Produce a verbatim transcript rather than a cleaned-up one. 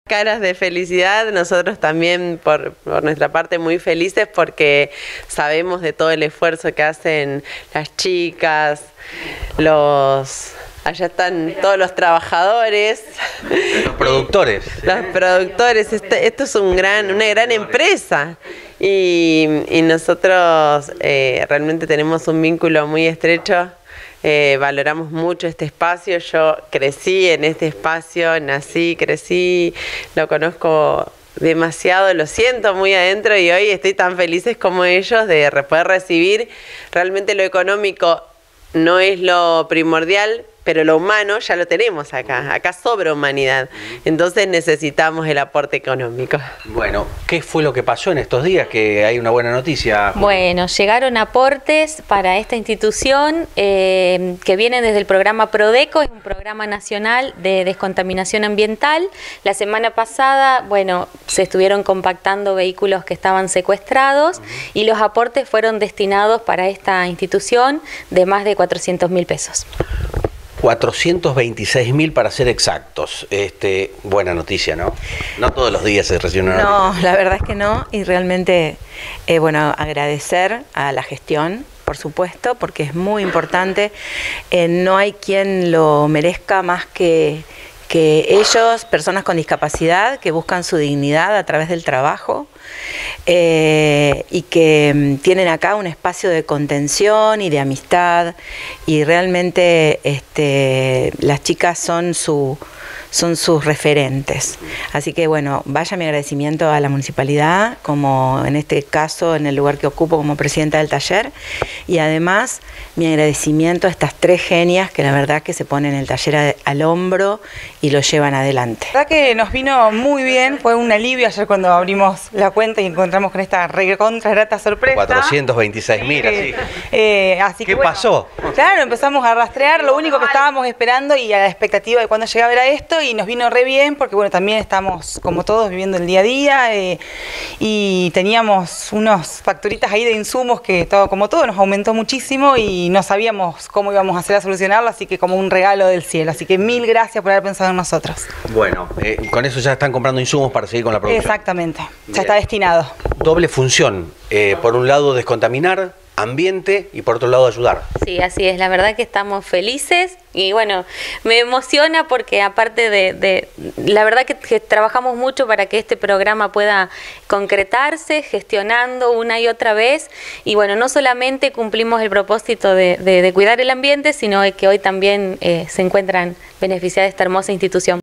Caras de felicidad, nosotros también por, por nuestra parte muy felices porque sabemos de todo el esfuerzo que hacen las chicas, los... Allá están todos los trabajadores. Los productores. Los productores. Este, esto es un gran, una gran empresa. Y, y nosotros eh, realmente tenemos un vínculo muy estrecho. Eh, valoramos mucho este espacio. Yo crecí en este espacio, nací, crecí, lo conozco demasiado, lo siento muy adentro y hoy estoy tan felices como ellos de poder recibir. Realmente lo económico no es lo primordial, pero lo humano ya lo tenemos acá, acá sobra humanidad, entonces necesitamos el aporte económico. Bueno, ¿qué fue lo que pasó en estos días? Que hay una buena noticia. Bueno, llegaron aportes para esta institución eh, que vienen desde el programa Prodeco, es un programa nacional de descontaminación ambiental. La semana pasada, bueno, se estuvieron compactando vehículos que estaban secuestrados y los aportes fueron destinados para esta institución de más de cuatrocientos mil pesos. cuatrocientos veintiséis mil para ser exactos. Este, buena noticia, ¿no? No todos los días se recibe una No, noticia. la verdad es que no, y realmente, eh, bueno, agradecer a la gestión, por supuesto, porque es muy importante. Eh, no hay quien lo merezca más que, que ellos, personas con discapacidad, que buscan su dignidad a través del trabajo. Eh, y que um, tienen acá un espacio de contención y de amistad y realmente este, las chicas son su son sus referentes. Así que bueno, vaya mi agradecimiento a la municipalidad, como en este caso en el lugar que ocupo como presidenta del taller, y además mi agradecimiento a estas tres genias que la verdad que se ponen el taller a, al hombro y lo llevan adelante. La verdad que nos vino muy bien, fue un alivio ayer cuando abrimos la cuenta y encontramos con esta recontra grata sorpresa. cuatrocientos veintiséis mil, eh, así. Eh, así ¿Qué que, bueno, pasó? Claro, empezamos a rastrear, lo único que estábamos esperando y a la expectativa de cuándo llegaba era esto, y nos vino re bien porque bueno, también estamos como todos viviendo el día a día eh, y teníamos unos facturitas ahí de insumos que todo, como todo nos aumentó muchísimo y no sabíamos cómo íbamos a hacer a solucionarlo, así que como un regalo del cielo. Así que mil gracias por haber pensado en nosotros. Bueno, eh, con eso ya están comprando insumos para seguir con la producción. Exactamente, ya Bien. está destinado. Doble función, eh, por un lado descontaminar ambiente y por otro lado ayudar. Sí, así es, la verdad que estamos felices y bueno, me emociona porque aparte de, de la verdad que, que trabajamos mucho para que este programa pueda concretarse, gestionando una y otra vez, y bueno, no solamente cumplimos el propósito de, de, de cuidar el ambiente, sino que hoy también eh, se encuentran beneficiadas de esta hermosa institución.